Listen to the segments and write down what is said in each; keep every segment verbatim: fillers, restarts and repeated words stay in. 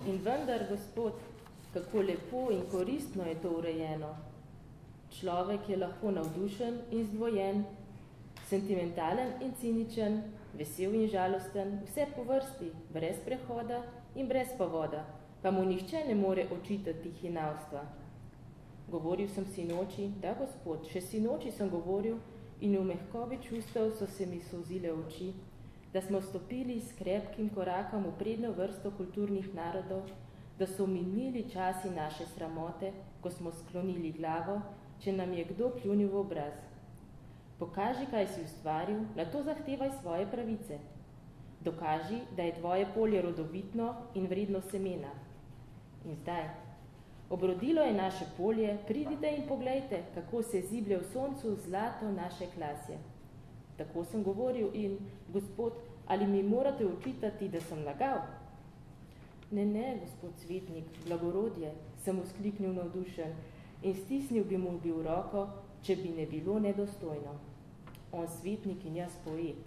In vendar, gospod, kako lepo in koristno je to urejeno. Človek je lahko navdušen in zdvojen, sentimentalen in ciničen, vesel in žalosten, vse po vrsti, brez prehoda in brez povoda, pa mu nihče ne more očitati hinavstva. Govoril sem sinoči, da, gospod, še sinoči sem govoril in v mehkobi čustev so se mi solzile oči, da smo stopili s krepkim korakom v prednjo vrsto kulturnih narodov, da so minili časi naše sramote, ko smo sklonili glavo, če nam je kdo pljunil v obraz. Pokaži, kaj si ustvaril, na to zahtevaj svoje pravice. Dokaži, da je tvoje polje rodovitno in vredno semena. In zdaj, obrodilo je naše polje, pridite in poglejte, kako se ziblje v soncu zlato naše klasje. Tako sem govoril in, gospod, ali mi morate očitati, da sem lagal? Ne, ne, gospod svetnik, blagorodje, sem vzkliknil navdušen in stisnil bi mu bil roko, če bi ne bilo nedostojno. On svetnik in jaz poet.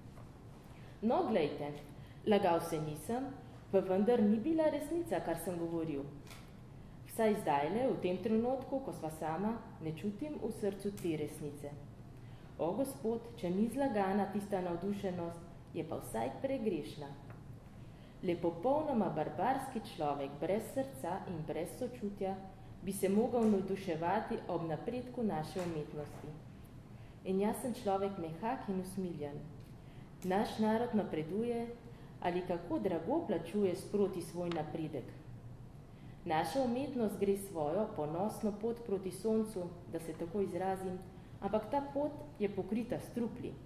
No, glejte, lagal se nisem, pa vendar ni bila resnica, kar sem govoril. Vsaj zdajle, v tem trenutku, ko sva sama, ne čutim v srcu te resnice. O, gospod, če ni zlagana tista navdušenost, je pa vsaj pregrešna. Le popolnoma barbarski človek, brez srca in brez sočutja, bi se mogel navduševati ob napredku naše umetnosti. In jaz sem človek mehak in usmiljen. Naš narod napreduje ali kako drago plačuje sproti svoj napredek. Naša umetnost gre svojo ponosno pot proti soncu, da se tako izrazim, ampak ta pot je pokrita s trupli.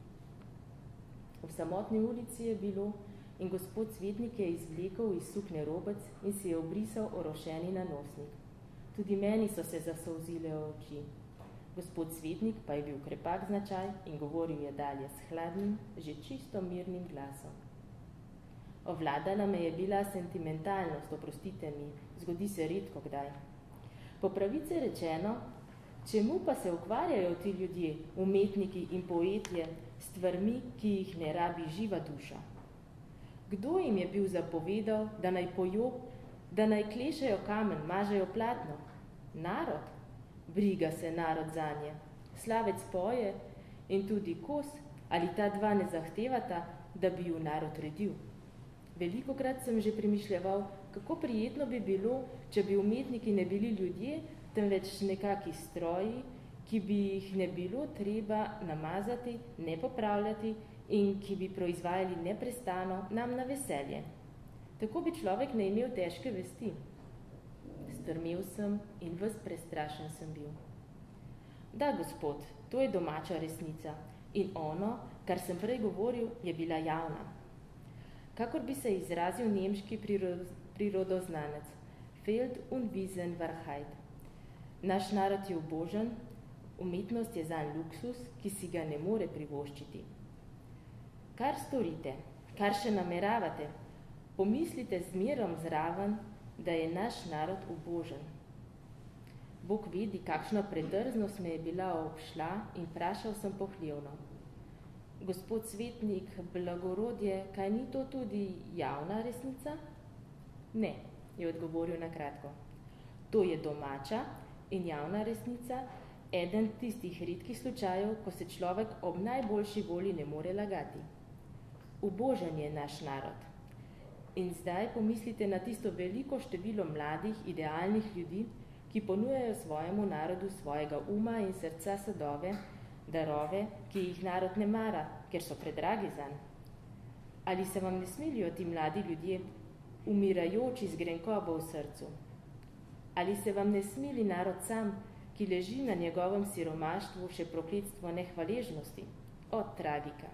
V samotni ulici je bilo in gospod svetnik je izvlekel iz sukne robec in si je obrisal orošeni nanosnik. Tudi meni so se zasolzile oči. Gospod svetnik pa je bil krepak značaj in govoril je dalje s hladnim, že čisto mirnim glasom. Ovladala me je bila sentimentalnost, oprostite mi, zgodi se redko kdaj. Po pravice rečeno, čemu pa se ukvarjajo ti ljudje, umetniki in poetje, stvarmi, ki jih ne rabi živa duša? Kdo jim je bil zapovedal, da naj pojo, da naj klešejo kamen, mažejo platno? Narod? Briga se narod zanje. Slavec poje in tudi kos, ali ta dva ne zahtevata, da bi ju narod redil. Velikokrat sem že premišljeval, kako prijetno bi bilo, če bi umetniki ne bili ljudje, temveč nekaki stroji, ki bi jih ne bilo treba namazati, ne popravljati in ki bi proizvajali neprestano nam na veselje. Tako bi človek ne imel težke vesti. Strmel sem in ves prestrašen sem bil. Da, gospod, to je domača resnica in ono, kar sem prej govoril, je bila javna. Kakor bi se izrazil nemški prirodoznanec, Feld und Wiesen Wahrheit. Naš narod je ubožen, umetnost je zanj luksus, ki si ga ne more privoščiti. Kar storite, kar še nameravate, pomislite z mirom zraven, da je naš narod ubožen. Bog vedi, kakšna predrznost me je bila obšla in vprašal sem pohlevno. Gospod svetnik, blagorodje, kaj ni to tudi javna resnica? Ne, je odgovoril na kratko. To je domača in javna resnica, eden tistih redkih slučajev, ko se človek ob najboljši volji ne more lagati. Ubožen je naš narod. In zdaj pomislite na tisto veliko število mladih, idealnih ljudi, ki ponujajo svojemu narodu svojega uma in srca sadove, darove, ki jih narod ne mara, ker so predragi zanj. Ali se vam ne smilijo ti mladi ljudje, umirajoči z grenkobo v srcu? Ali se vam ne smili narod sam, ki leži na njegovem siromaštvu še prokletstvo nehvaležnosti? O, tragika!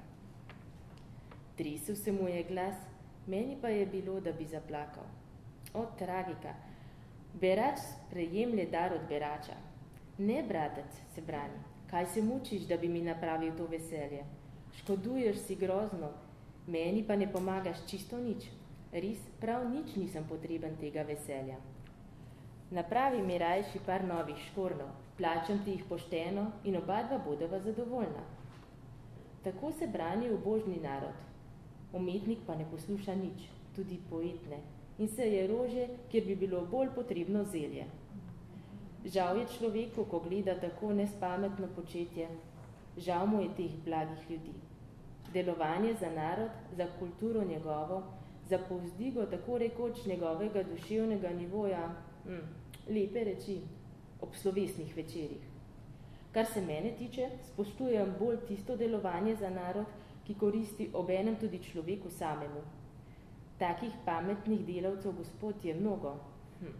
Tresel se mu je glas, meni pa je bilo, da bi zaplakal. O, tragika! Berač sprejemlje dar od berača. Ne, bratec, se brani, kaj se mučiš, da bi mi napravil to veselje? Škoduješ si grozno, meni pa ne pomagaš čisto nič. Res, prav nič nisem potreben tega veselja. Napravi mi rajši par novih škornov, plačam ti jih pošteno in oba dva bodova zadovoljna. Tako se brani ubožni narod. Umetnik pa ne posluša nič, tudi poet ne. in seje rože, kjer bi bilo bolj potrebno zelje. Žal je človeku, ko gleda tako nespametno početje, žal mu je teh blagih ljudi. Delovanje za narod, za kulturo njegovo, za povzdigo tako rekoč njegovega duševnega nivoja, hm, lepe reči, ob slovesnih večerih. Kar se mene tiče, spoštujem bolj tisto delovanje za narod, ki koristi obenem tudi človeku samemu. Takih pametnih delavcev, Gospod, je mnogo. Hm.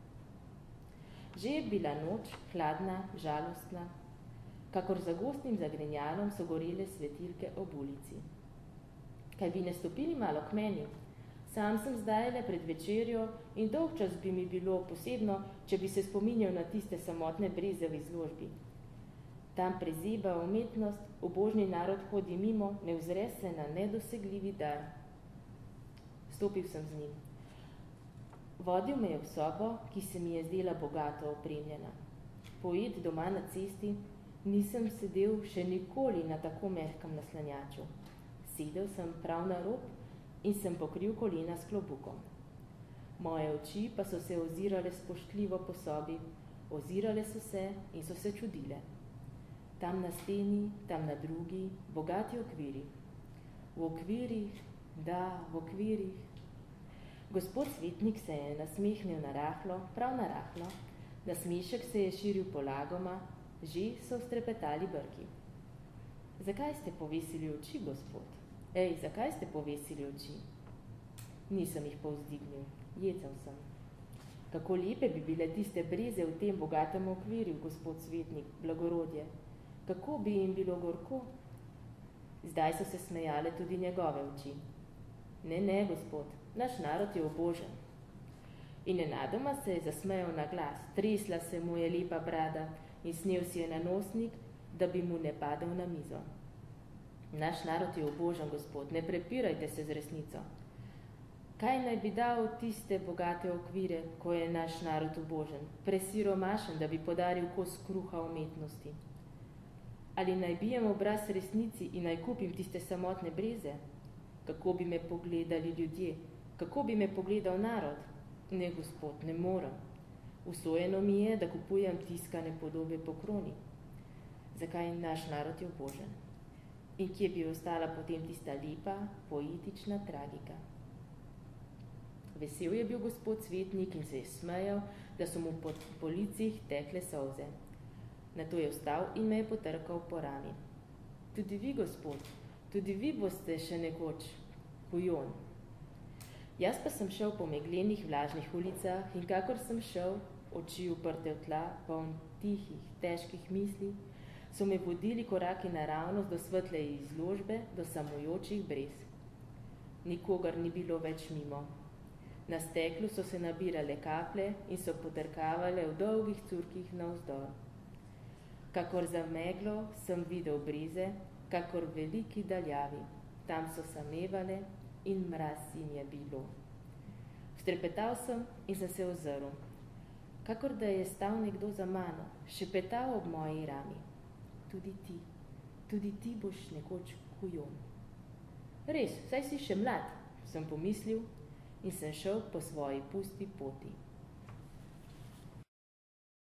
Že je bila noč, hladna, žalostna, kakor za gostnim zagrenjalom so gorele svetilke ob ulici. Kaj bi ne stopili malo k meni? Sam sem zdaj le pred večerjo in dolg čas bi mi bilo posebno, če bi se spominjal na tiste samotne breze v izložbi. Tam prezeba umetnost, ubožni narod hodi mimo, ne vzre se na nedosegljivi dar. Stopil sem z njim. Vodil me je v sobo, ki se mi je zdela bogato opremljena. Pojet doma na cesti, nisem sedel še nikoli na tako mehkem naslanjaču. Sedel sem prav na rob in sem pokril kolena s klobukom. Moje oči pa so se ozirale spoštljivo po sobi, ozirale so se in so se čudile. Tam na steni, tam na drugi, bogati okviri. V okvirih, da, v okvirih. Gospod svetnik se je nasmehnil narahlo, prav narahlo, nasmešek se je širil polagoma, že so strepetali brki. Zakaj ste povesili oči, gospod? Ej, zakaj ste povesili oči? Nisem jih povzdignil, jecel sem. Kako lepe bi bile tiste breze v tem bogatem okvirju, gospod svetnik, blagorodje. Kako bi jim bilo gorko? Zdaj so se smejale tudi njegove oči. Ne, ne, gospod, naš narod je obožen. In nenadoma se je zasmejal na glas, tresla se mu je lepa brada in snel si je na nosnik, da bi mu ne padel na mizo. Naš narod je obožen, gospod, ne prepirajte se z resnico. Kaj naj bi dal tiste bogate okvire, ko je naš narod obožen, presiromašen, da bi podaril kos kruha umetnosti? Ali naj bijem obraz resnici in naj kupim tiste samotne breze? Kako bi me pogledali ljudje? Kako bi me pogledal narod? Ne, gospod, ne morem. Usojeno mi je, da kupujem tiskane podobe po kroni. Zakaj naš narod je obožen? In kje bi ostala potem tista lepa, poetična tragika? Vesel je bil gospod svetnik in se je smejal, da so mu po policih tekle solze. Nato je vstal in me je potrkal po rami. Tudi vi, gospod, tudi vi boste še nekoč kujon. Jaz pa sem šel po meglenih vlažnih ulicah in kakor sem šel, oči uprte v tla, poln tihih, težkih misli, so me vodili koraki naravnost do svetle izložbe, do samojočih brez. Nikogar ni bilo več mimo. Na steklu so se nabirale kaplje in so potrkavale v dolgih curkih navzdol. Kakor za meglo sem videl breze, kakor veliki daljavi. Tam so samevale in mraz jim je bilo. Vstrepetal sem in sem se ozrl. Kakor da je stal nekdo za mano, šepetal ob moji rami. Tudi ti, tudi ti boš nekoč kujon. Res, saj si še mlad, sem pomislil in sem šel po svoji pusti poti.